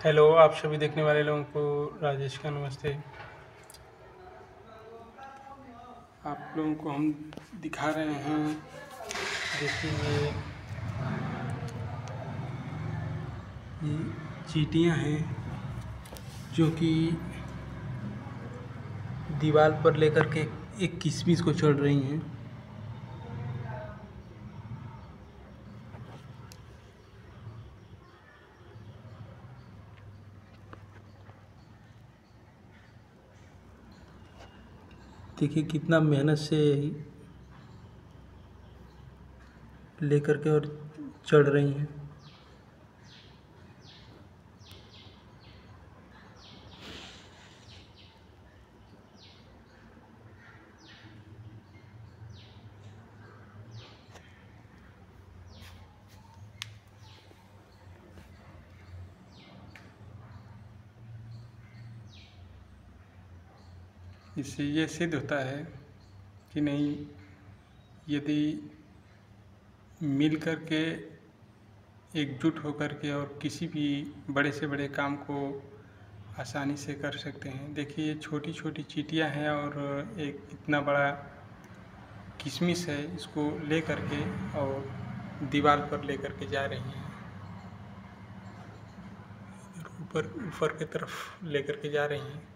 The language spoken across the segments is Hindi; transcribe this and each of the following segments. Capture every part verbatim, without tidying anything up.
हेलो, आप सभी देखने वाले लोगों को राजेश का नमस्ते। आप लोगों को हम दिखा रहे हैं, देखिए ये ये चींटियां हैं जो कि दीवार पर लेकर के एक किशमिश को चढ़ रही हैं। देखिए कितना मेहनत से लेकर के और चढ़ रही हैं। इससे ये सिद्ध होता है कि नहीं, यदि मिल कर के एकजुट होकर के और किसी भी बड़े से बड़े काम को आसानी से कर सकते हैं। देखिए ये छोटी छोटी चींटियां हैं और एक इतना बड़ा किशमिश है, इसको ले करके और दीवार पर ले करके जा रही हैं। ऊपर ऊपर की तरफ ले करके जा रही हैं।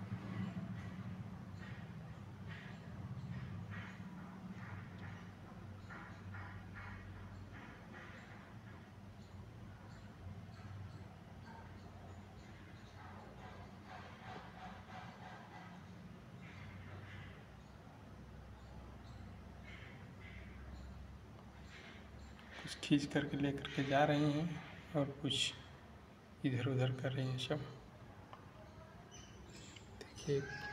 कुछ खींच करके ले करके जा रही हैं और कुछ इधर उधर कर रही हैं सब। देखिए